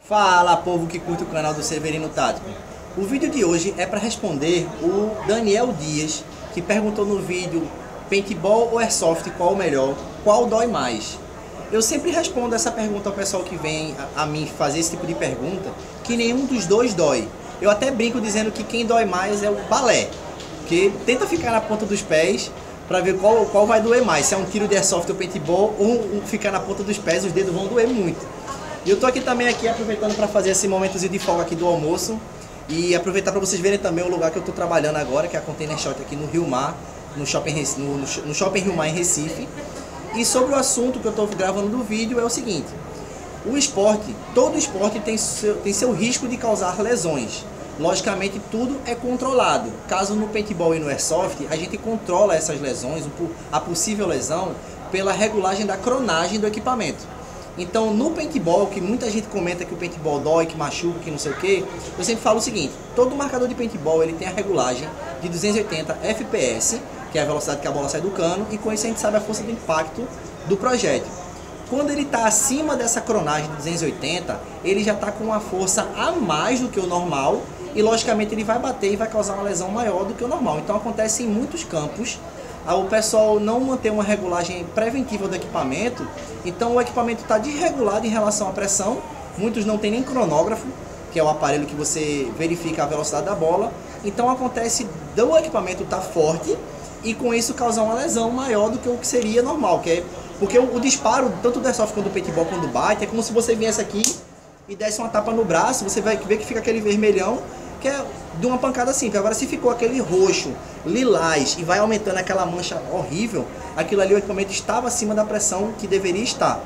Fala, povo que curte o canal do Severino Tático. O vídeo de hoje é para responder o Daniel Dias, que perguntou no vídeo: paintball ou airsoft, qual o melhor? Qual dói mais? Eu sempre respondo essa pergunta ao pessoal que vem a mim fazer esse tipo de pergunta, que nenhum dos dois dói. Eu até brinco dizendo que quem dói mais é o balé, que tenta ficar na ponta dos pés para ver qual vai doer mais, se é um tiro de airsoft ou paintball, ou ficar na ponta dos pés, os dedos vão doer muito. E eu tô aqui também aproveitando para fazer esse momentozinho de folga aqui do almoço e aproveitar para vocês verem também o lugar que eu tô trabalhando agora, que é a Container Shot aqui no Rio Mar, no Shopping Rio Mar em Recife. E sobre o assunto que eu tô gravando do vídeo é o seguinte: o esporte, todo esporte tem seu risco de causar lesões. Logicamente tudo é controlado. Caso no paintball e no airsoft, a gente controla essas lesões, a possível lesão, pela regulagem da cronagem do equipamento. Então no paintball, que muita gente comenta que o paintball dói, que machuca, que não sei o que, eu sempre falo o seguinte: todo marcador de paintball ele tem a regulagem de 280 FPS, que é a velocidade que a bola sai do cano, e com isso a gente sabe a força do impacto do projétil. Quando ele está acima dessa cronagem de 280, ele já está com uma força a mais do que o normal, e logicamente ele vai bater e vai causar uma lesão maior do que o normal. Então acontece em muitos campos o pessoal não manter uma regulagem preventiva do equipamento, então o equipamento está desregulado em relação à pressão. Muitos não tem nem cronógrafo, que é o aparelho que você verifica a velocidade da bola. Então acontece do equipamento estar forte e com isso causar uma lesão maior do que o que seria normal, que é porque o disparo, tanto do airsoft quanto do paintball, quando bate, é como se você viesse aqui e desse uma tapa no braço, você vai ver que fica aquele vermelhão, que é de uma pancada simples. Agora se ficou aquele roxo, lilás e vai aumentando aquela mancha horrível, aquilo ali o equipamento estava acima da pressão que deveria estar.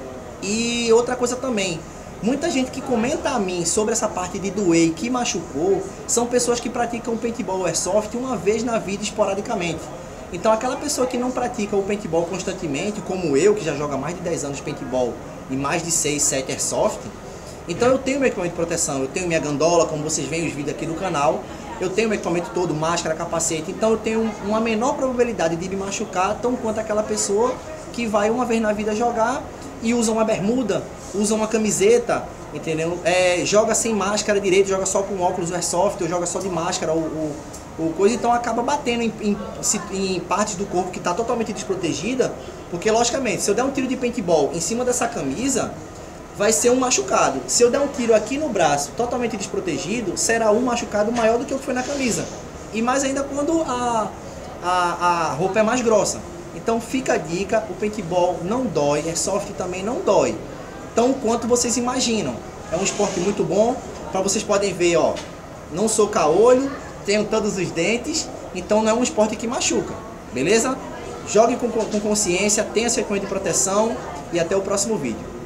E outra coisa também, muita gente que comenta a mim sobre essa parte de doer e que machucou, são pessoas que praticam paintball ou airsoft uma vez na vida esporadicamente. Então aquela pessoa que não pratica o paintball constantemente, como eu, que já joga mais de 10 anos paintball e mais de 6, 7 airsoft, então eu tenho meu equipamento de proteção, eu tenho minha gandola, como vocês veem os vídeos aqui no canal, eu tenho meu equipamento todo, máscara, capacete, então eu tenho uma menor probabilidade de me machucar, tão quanto aquela pessoa que vai uma vez na vida jogar e usa uma bermuda, usa uma camiseta, entendeu? Joga sem máscara direito, joga só com óculos, o airsoft, ou joga só de máscara, o coisa, então acaba batendo em partes do corpo que está totalmente desprotegida, porque logicamente, se eu der um tiro de paintball em cima dessa camisa, vai ser um machucado. Se eu der um tiro aqui no braço totalmente desprotegido, será um machucado maior do que o que foi na camisa. E mais ainda quando a roupa é mais grossa. Então fica a dica: o paintball não dói, airsoft também não dói, tão quanto vocês imaginam. É um esporte muito bom, para vocês podem ver, ó, não sou caolho, tenho todos os dentes, então não é um esporte que machuca, beleza? Jogue com consciência, tenha seu equipamento de proteção e até o próximo vídeo.